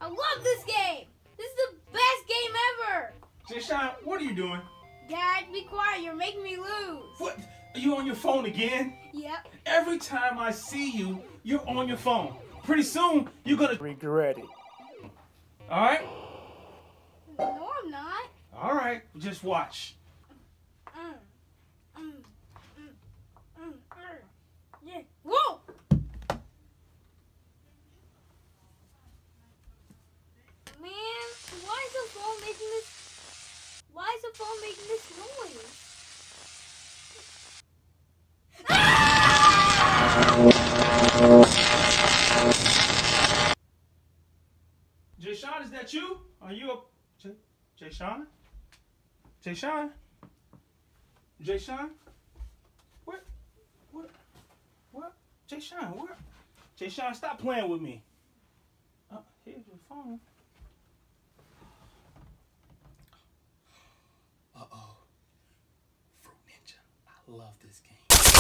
I love this game. This is the best game ever. Jay-Sean, what are you doing? Dad, be quiet. You're making me lose. What? Are you on your phone again? Yep. Every time I see you, you're on your phone. Pretty soon, you're gonna regret it. All right? No, I'm not. All right, just watch. Yeah. Whoa! Man, why is the phone making this? Why is the phone making this noise? Jay-Sean, is that you? Are you a Jay-Sean? Jay-Sean? Jay-Sean? What? Jay-Sean, where? Jay-Sean, stop playing with me. Here's your phone. Uh-oh. Fruit Ninja. I love this game.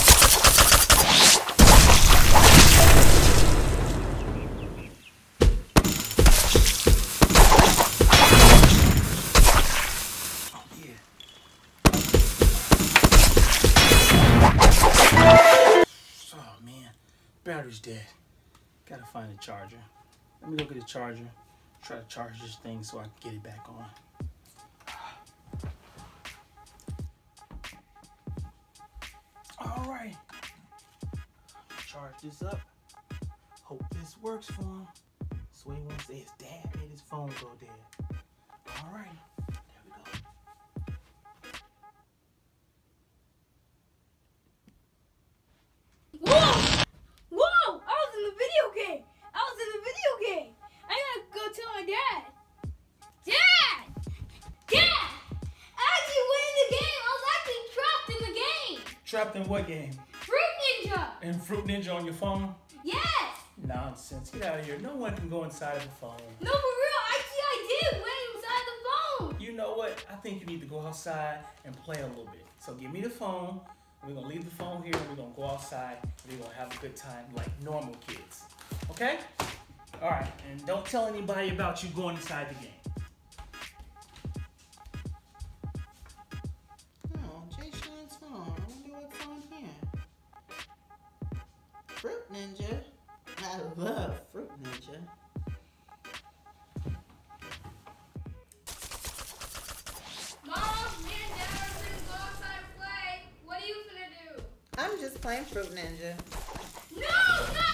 Battery's dead. Gotta find a charger. Let me go get a charger. Try to charge this thing so I can get it back on. Alright. Charge this up. Hope this works for him. So he won't say his dad made his phone go dead. Alright. There we go. Trapped in what game? Fruit Ninja! And Fruit Ninja on your phone? Yes! Nonsense. Get out of here. No one can go inside of the phone. No, for real. I did went inside the phone. You know what? I think you need to go outside and play a little bit. So give me the phone. We're going to leave the phone here and we're going to go outside and we're going to have a good time like normal kids. Okay? All right. And don't tell anybody about you going inside the game. Fruit Ninja. I love Fruit Ninja. Mom, me and Dad are gonna go outside and play. What are you gonna do? I'm just playing Fruit Ninja. No, stop!